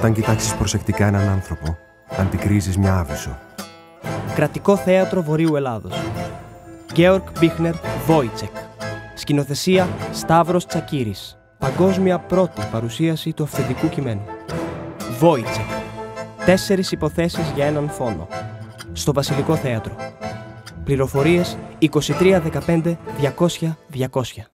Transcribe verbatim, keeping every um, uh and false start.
Όταν κοιτάξεις προσεκτικά έναν άνθρωπο, αντικρίζεις μια άβυσσο. Κρατικό Θέατρο Βορείου Ελλάδος. Γκέοργκ Μπίχνερ Βόιτσεκ. Σκηνοθεσία Σταύρος Τσακύρης. Παγκόσμια πρώτη παρουσίαση του αυθεντικού κειμένου. Βόιτσεκ. Τέσσερις υποθέσεις για έναν φόνο. Στο Βασιλικό Θέατρο. Πληροφορίες είκοσι τρία δεκαπέντε διακόσια διακόσια.